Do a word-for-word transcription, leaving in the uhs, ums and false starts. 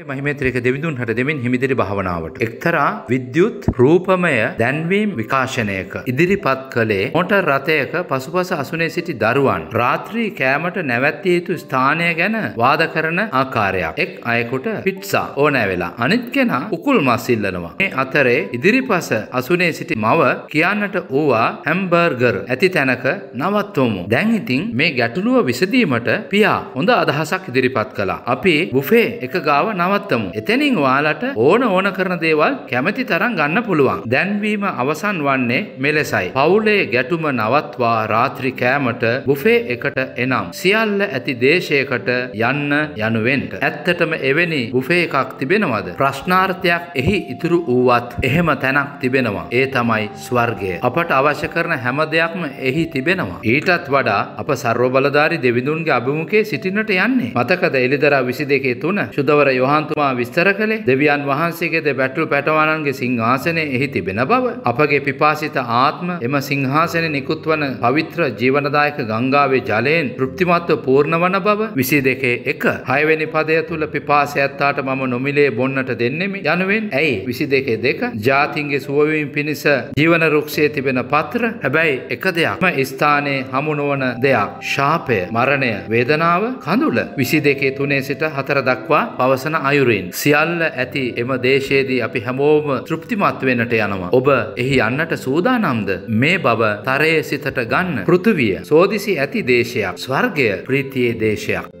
මහිමේත්‍රික දෙවිඳුන් හට දෙමින් හිමිදිරි භාවනාවට එක්තරා විද්‍යුත් රූපමය දැන්වීම් විකාශනයක ඉදිරිපත් කළේ මොටර් රථයක පසුපස අසුනේ සිටි දරුවන් රාත්‍රී කෑමට නැවැත්විය යුතු ස්ථානය ගැන වාද කරන ආකාරයක්. එක් අයෙකුට පිට්සා ඕනෑ වෙලා අනිත් කෙනා උකුල් මස් ඉල්ලනවා. මේ අතරේ ඉදිරිපස අසුනේ සිටි මව කියන්නට ඕවා හැම්බර්ගර් ඇති තැනක නවත්වමු. දැන් ඉතින් මේ ගැටලුව විසඳීමට පියා හොඳ අදහසක් ඉදිරිපත් කළා. අපි බුෆේ එක ගාව නවත්තමු. එතනින් ඔයාලට ඕන ඕන කරන දේවල් කැමැති තරම් ගන්න පුළුවන්. දැන්වීම අවසන් වන්නේ මෙලෙසයි. පවුලේ ගැටුම නවත්වා රාත්‍රී කෑමට බුෆේ එකට එනම් සියල්ල ඇති දේශයකට යන්න යනුවෙන්. ඇත්තටම එවැනි බුෆේ එකක් තිබෙනවද? ප්‍රශ්නාර්ථයක් එහි ඉතුරු වූවත් එහෙම තැනක් තිබෙනවා. ඒ තමයි ස්වර්ගය. අපට අවශ්‍ය කරන හැම දෙයක්ම එහි තිබෙනවා. ඊටත් වඩා අප ਸਰව බලධාරී දෙවිඳුන්ගේ අභිමුඛයේ සිටින්නට යන්නේ. මතකද එළිදරව් විසි දෙකේ තුන සුදවර යොහන්තුමා විස්තර කළේ දෙවියන් වහන්සේගේ දෙබැටළු පැටවනන්ගේ සිංහාසනය එහි තිබෙන බව. අපගේ පිපාසිත ආත්ම එම සිංහාසනයේ නිකුත් වන පවිත්‍ර ජීවනදායක ගංගාවේ ජලයෙන් තෘප්තිමත්ව පූර්ණ වන බව. විසි දෙකේ එක හයවෙනි පදය තුල පිපාසයත්තාට මම නොමිලේ බොන්නට දෙන්නෙමි යනුවෙන්. ඇයි විසි දෙකේ දෙක ජාතින්ගේ සුවවීම පිණිස ජීවන රුක්ෂයේ තිබෙන පත්‍ර. හැබැයි එක දෙයක් ම ස්ථානයේ හමු නොවන දෙයක්. ශාපය, මරණය, වේදනාව, කඳුල. විසි දෙකේ තුනේ සිට හතර දක්වා පවසන අයුරින් සියල්ල ඇති එම දේශයේදී අපි හැමෝම තෘප්තිමත් වෙන්නට යනවා. ඔබ එහි යන්නට සූදානම්ද? මේ බව තරයේ සිතට ගන්න. පෘථුවිය සෝදිසි ඇති දේශයක්. ස්වර්ගය ප්‍රීතියේ දේශයක්.